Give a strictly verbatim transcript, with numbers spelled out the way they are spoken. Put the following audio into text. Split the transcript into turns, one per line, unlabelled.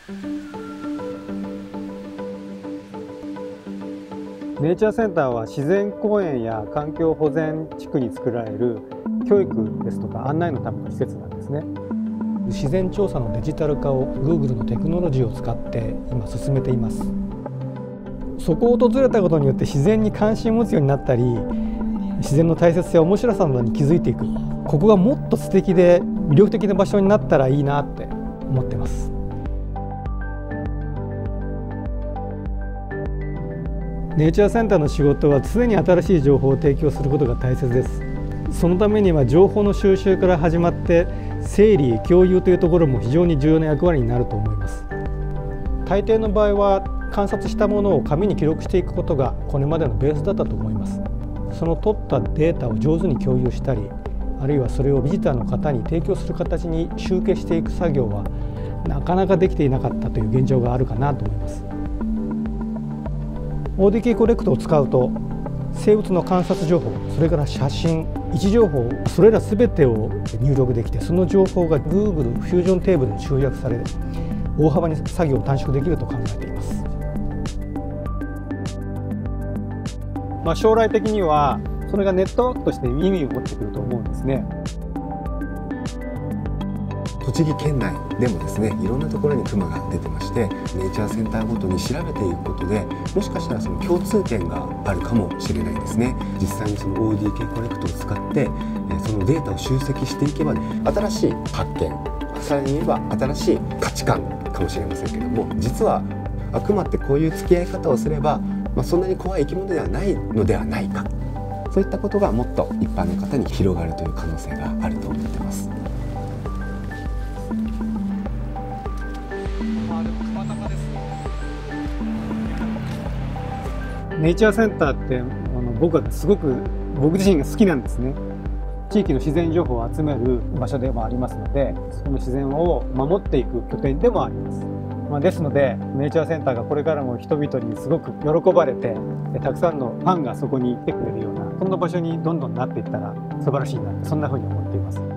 ネイチャーセンターは自然公園や環境保全地区に作られる教育ですとか案内のための施設なんですね。
自然調査のデジタル化を Google のテクノロジーを使って今進めています。そこを訪れたことによって自然に関心を持つようになったり、自然の大切さや面白さなどに気づいていく、ここがもっと素敵で魅力的な場所になったらいいなって思ってます。ネイチャーセンターの仕事は常に新しい情報を提供することが大切です。そのためには情報の収集から始まって整理共有というところも非常に重要な役割になると思います。大抵の場合は観察したものを紙に記録していくことがこれまでのベースだったと思います。その取ったデータを上手に共有したり、あるいはそれをビジターの方に提供する形に集計していく作業はなかなかできていなかったという現状があるかなと思います。オーディーケー コレクトを使うと生物の観察情報、それから写真、位置情報、それら全てを入力できて、その情報が Google フュージョンテーブルに集約され、大幅に作業を短縮できると考えています。
まあ、将来的にはそれがネットワークとして意味を持ってくると思うんですね。
栃木県内でもですね、いろんなところにクマが出てまして、ネイチャーセンターごとに調べていくことで、もしかしたらその共通点があるかもしれないですね。実際にその オーディーケー コレクトを使ってそのデータを集積していけば、新しい発見、さらに言えば新しい価値観かもしれませんけども、実はクマってこういう付き合い方をすれば、まあ、そんなに怖い生き物ではないのではないか、そういったことがもっと一般の方に広がるという可能性があると思ってます。
ネイチャーセンターってあの僕はすごく僕自身が好きなんですね。地域の自然情報を集める場所でもありますので、その自然を守っていく拠点でもあります。まあ、ですのでネイチャーセンターがこれからも人々にすごく喜ばれて、たくさんのファンがそこに来てくれるような、そんな場所にどんどんなっていったら素晴らしいなって、そんなふうに思っています。